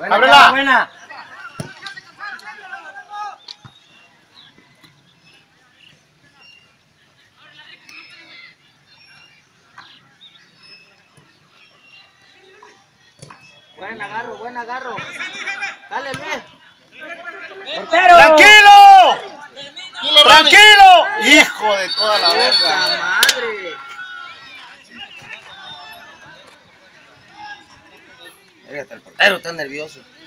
¡Ábrela! Buena. Buen agarro, buen agarro. Dale, Luis. ¡Portero! ¡Tranquilo! ¡Tranquilo! ¡Hijo de toda la verga! ¡Madre! El portero está nervioso.